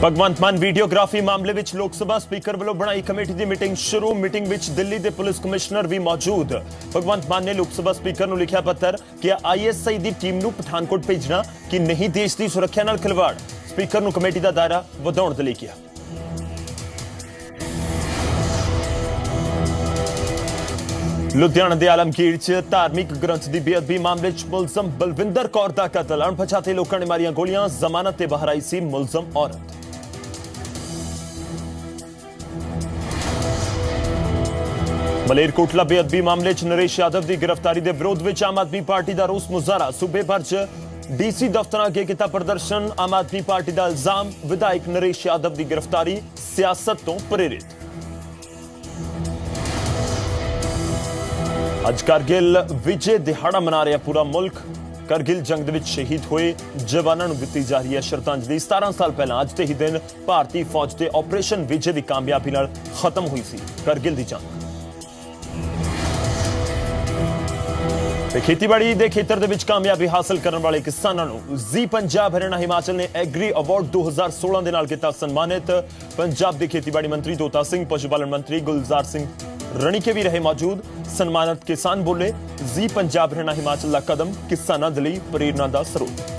Bhagwant Mann videography ਮਾਮਲੇ ਵਿੱਚ ਲੋਕ ਸਭਾ ਸਪੀਕਰ ਵੱਲੋਂ ਬਣਾਈ ਕਮੇਟੀ ਦੀ ਮੀਟਿੰਗ ਸ਼ੁਰੂ। ਮੀਟਿੰਗ ਵਿੱਚ ਦਿੱਲੀ ਦੇ ਪੁਲਿਸ ਕਮਿਸ਼ਨਰ ਵੀ ਮੌਜੂਦ। ਭਗਵੰਤ ਮਾਨ ਨੇ ਲੋਕ ਸਭਾ ਸਪੀਕਰ ਨੂੰ ਲਿਖਿਆ ਪੱਤਰ ਕਿ ਆਈਐਸਆਈ ਦੀ ਟੀਮ ਨੂੰ ਪਠਾਨਕੋਟ ਭੇਜਣਾ ਕਿ ਨਹੀਂ ਦੇਸ਼ ਦੀ ਸੁਰੱਖਿਆ ਨਾਲ ਖਿਲਵਾੜ। ਸਪੀਕਰ ਨੂੰ ਕਮੇਟੀ ਦਾ ਦਾਇਰਾ ਵਧਾਉਣ ਦੇ ਲਈ ਕਿਹਾ। ਲੁਧਿਆਣਾ ਦੇ ਆਲਮਗੀਰ 'ਚ ਧਾਰਮਿਕ ਗ੍ਰੰਥ ਦੀ ਬੇਅਦਬੀ ਮਾਮਲੇ 'ਚ ਮੁਲਜ਼ਮ ਬਲਵਿੰਦਰ ਕੌਰ ਦਾ ਕਤਲ। ਅਣਪਛਾਤੇ ਲੋਕਾਂ ਨੇ ਮਾਰੀਆਂ ਗੋਲੀਆਂ। ਜ਼ਮਾਨਤ ਤੇ ਬਾਹਰ ਆਈ ਸੀ ਮੁਲਜ਼ਮ ਔਰਤ। ਮਲੇਰਕੋਟਲਾ ਬੇਅਦਬੀ ਮਾਮਲੇ 'ਚ ਨਰੇਸ਼ ਯਾਦਵ ਦੀ ਗ੍ਰਿਫਤਾਰੀ ਦੇ ਵਿਰੋਧ ਵਿੱਚ ਆਮ ਆਦਮੀ ਪਾਰਟੀ ਦਾ ਰੋਸ ਮੁਜ਼ਾਹਰਾ। ਸੂਬੇ ਭਰ 'ਚ ਡੀਸੀ ਦਫ਼ਤਰਾਂ ਅੱਗੇ ਕੀਤਾ ਪ੍ਰਦਰਸ਼ਨ। ਆਮ ਆਦਮੀ ਪਾਰਟੀ ਦਾ ਇਲਜ਼ਾਮ ਵਿਧਾਇਕ ਨਰੇਸ਼ ਯਾਦਵ ਦੀ ਗ੍ਰਿਫਤਾਰੀ ਸਿਆਸਤ ਤੋਂ ਪ੍ਰੇਰਿਤ। ਅੱਜ ਕਰਗਿਲ ਵਿਜੇ ਦਿਹਾੜਾ ਮਨਾ ਰਿਹਾ ਪੂਰਾ ਮੁਲਕ। ਕਰਗਿਲ ਜੰਗ ਦੇ ਵਿੱਚ ਸ਼ਹੀਦ ਹੋਏ ਜਵਾਨਾਂ ਨੂੰ ਦਿੱਤੀ ਜਾ ਰਹੀ ਹੈ ਸ਼ਰਧਾਂਜਲੀ। 17 ਸਾਲ ਪਹਿਲਾਂ ਅੱਜ ਦੇ ਹੀ ਦਿਨ ਭਾਰਤੀ ਫੌਜ ਦੇ ਆਪਰੇਸ਼ਨ ਵਿਜੇ ਦੀ ਕਾਮਯਾਬੀ ਨਾਲ ਖਤਮ ਹੋਈ ਸੀ ਕਰਗਿਲ ਦੀ ਜੰਗ। ਤੇ ਖੇਤੀਬਾੜੀ ਦੇ ਖੇਤਰ ਦੇ ਵਿੱਚ ਕਾਮਯਾਬੀ ਹਾਸਲ ਕਰਨ ਵਾਲੇ ਕਿਸਾਨਾਂ ਨੂੰ ਜ਼ੀ ਪੰਜਾਬ ਹਰਿਆਣਾ ਹਿਮਾਚਲ ਨੇ ਐਗਰੀ ਅਵਾਰਡ 2016 ਦੇ ਨਾਲ ਕੀਤਾ ਸਨਮਾਨਿਤ। ਪੰਜਾਬ ਦੇ ਖੇਤੀਬਾੜੀ ਮੰਤਰੀ ਤੋਤਾ ਸਿੰਘ, ਪਸ਼ੂ ਪਾਲਣ ਮੰਤਰੀ ਗੁਲਜ਼ਾਰ ਸਿੰਘ ਰਣੀਕੇ ਵੀ ਰਹੇ ਮੌਜੂਦ। ਸਨਮਾਨਿਤ ਕਿਸਾਨ ਬੋਲੇ, ਜ਼ੀ ਪੰਜਾਬ ਹਰਿਆਣਾ ਹਿਮਾਚਲ ਦਾ ਕਦਮ ਕਿਸਾਨਾਂ ਦੇ ਲਈ ਪ੍ਰੇਰਨਾ ਦਾ ਸਰੋਤ।